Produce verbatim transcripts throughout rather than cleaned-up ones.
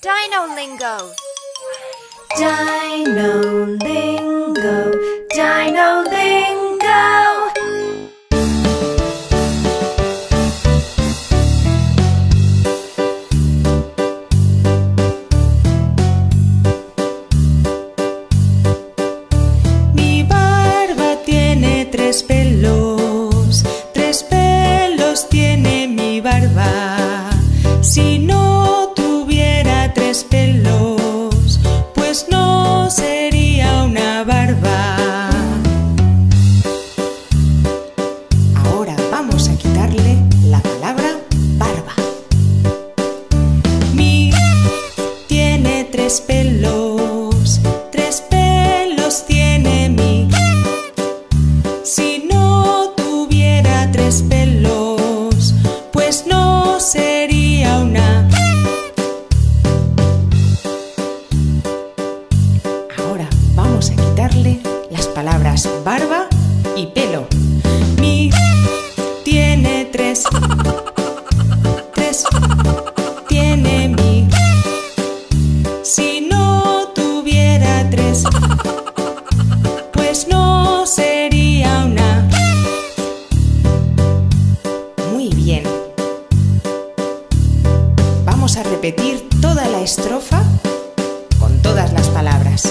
Dino Lingo. Dino Lingo, Dino Lingo. Mi barba tiene tres pelos, tres pelos tiene mi barba. Si no tuviera tres pelos, pues no sería una barba. Ahora vamos a quitarle la palabra barba. Mi tiene tres pelos, tres pelos tiene mi. Si no tuviera tres pelos, pues no sería una. Ahora vamos a quitarle las palabras barba y pelo. Mi tiene tres, tres tiene mi. Si no tuviera tres, pues no sería una. Muy bien. Vamos a repetir toda la estrofa con todas las palabras.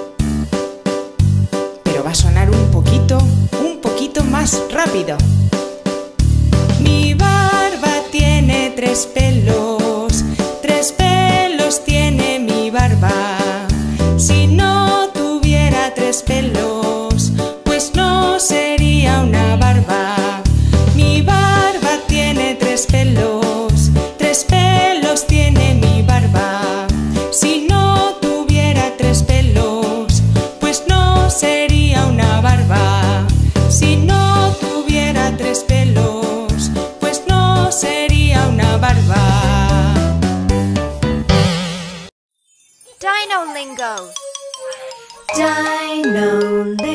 Pero va a sonar un poquito, un poquito más rápido. Mi barba tiene tres pelos, tres pelos tiene mi barba. Si no tuviera tres pelos, pues no sería una barba. Mi barba tiene tres pelos, tres pelos tiene mi barba. Si no tuviera tres pelos, pues no sería una barba. Si no tuviera tres pelos, pues no sería una barba. Dino Lingo. Dino Lingo.